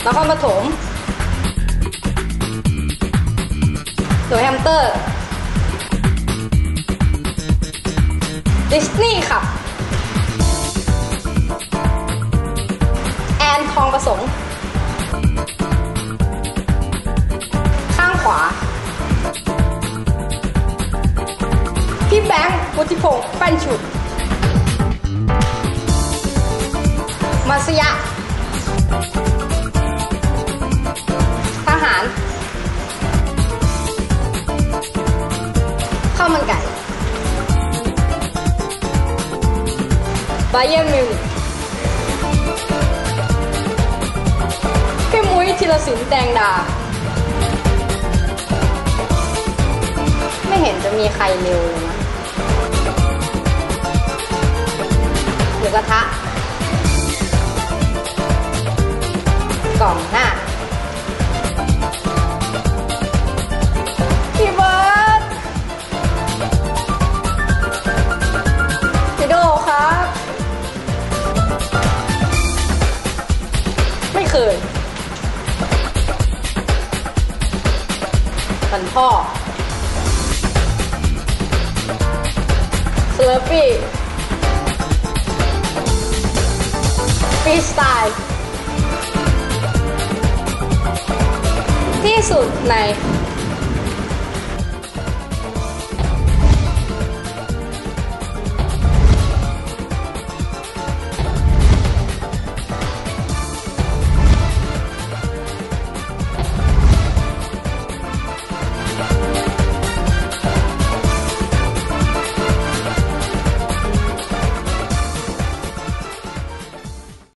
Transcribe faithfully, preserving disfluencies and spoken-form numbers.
นครปฐมหนูแฮมสเตอร์ดิสนีย์ครับแอนทองประสงค์ข้างขวาพี่แบงค์วุฒิพงษ์แป้นฉุดมัสยะทหารข้าวมันไก่บาเยิร์นมิวนิกพี่มุ้ยธีรศิลป์แดงดาไม่เห็นจะมีใครเร็วเลยนะหมูกระทะกล่องหน้าพี่เบิร์ดพี่โดครับไม่เคยกันพ่อเซเลปี้ฟรีสไตล์ที่สุดใน